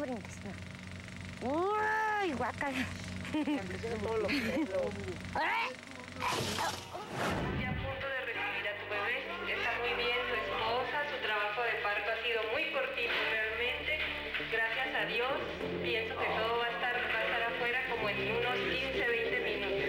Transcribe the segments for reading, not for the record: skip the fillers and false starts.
brinques, no. ¡Uy, guácala! Todo lo que Y a punto de recibir a tu bebé, está muy bien su esposa, su trabajo de parto ha sido muy cortito realmente. Gracias a Dios, pienso que todo va a estar afuera como en unos 15, 20 minutos.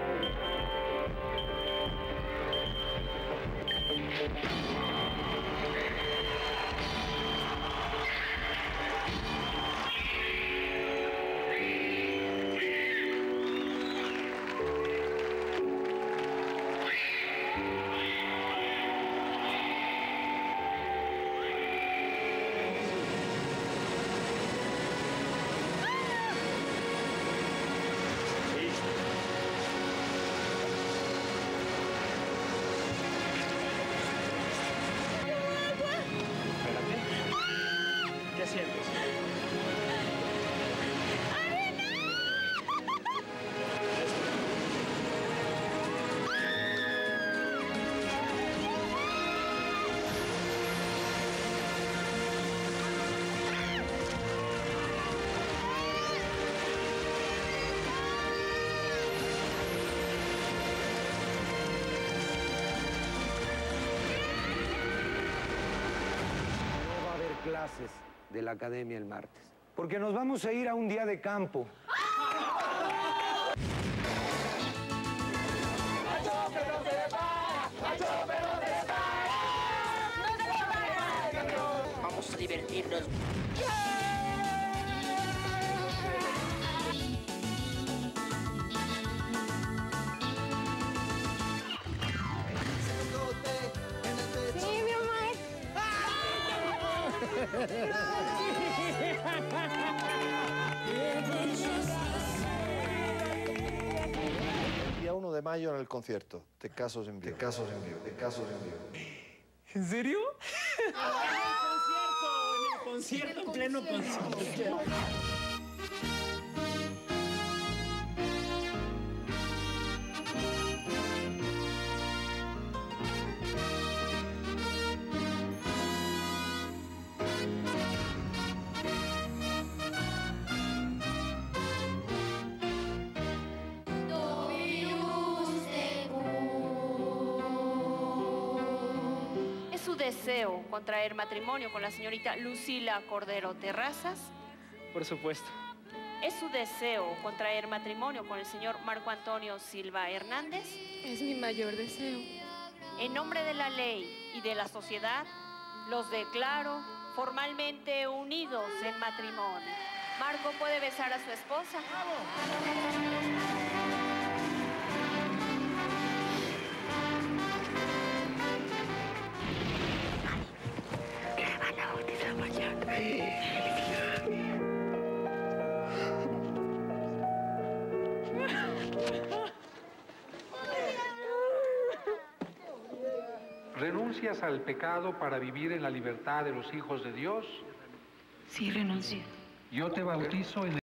¿Qué sientes? No va a haber clases de la academia el martes, porque nos vamos a ir a un día de campo. Vamos a divertirnos. Sí, mi amor. Día 1 de mayo en el concierto de Casos en Vivo. De Casos en Vivo. De Casos en Vivo. ¿En serio? En el concierto, en pleno concierto. ¿Es su deseo contraer matrimonio con la señorita Lucila Cordero Terrazas? Por supuesto. ¿Es su deseo contraer matrimonio con el señor Marco Antonio Silva Hernández? Es mi mayor deseo. En nombre de la ley y de la sociedad, los declaro formalmente unidos en matrimonio. Marco puede besar a su esposa. ¿Renuncias al pecado para vivir en la libertad de los hijos de Dios? Sí, renuncio. Yo te bautizo en